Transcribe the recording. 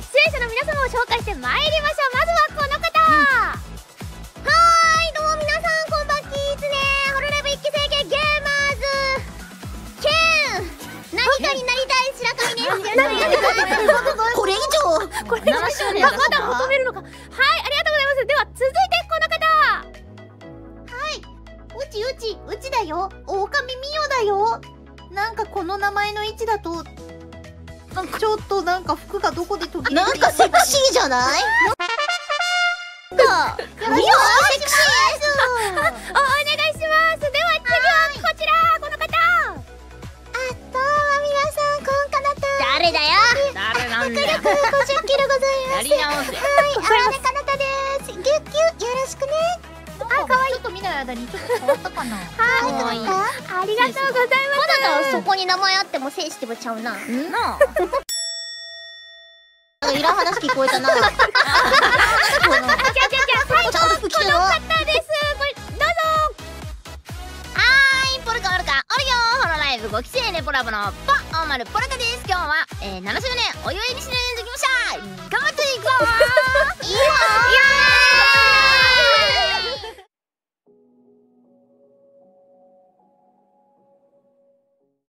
出演者の皆様を紹介してまいりましょう。まずはこの方、はーい、どうも皆さんこんばんきーつねー。ホロライブ一期生系ゲーマーズケン、何かになりたい白神です。 これ以上これ7周年まだ求めるのか。はい、ありがとうございます。では続いてこの方、はい、うちだよ。狼みよだよ。なんかこの名前の位置だとちょっとなんか服がどこで途切れてなんかセクシーじゃない？ よろしくお願いします。お願いします。では次はこちら、この方。どうも皆さん、こんかなた。誰だよ。 誰なんだよ。 迫力50キロございます。 やり直せ。 はい、あらねかなたです。ギュッギュッよろしくね。あ、可愛い。ちょっと見ない間にちょっと変わったかな。はい、ありがとうございます。まだそこに名前あってもセンシティブちゃうな。 なあ。 いらん話聞こえたな。 最後この方です。これどうぞ。 ポルカオルカオリオホロライブ5期生ネポラボのポオマルポルカです。今日は、7周年お祝いにしないときました。頑張っていこう。 いいよー。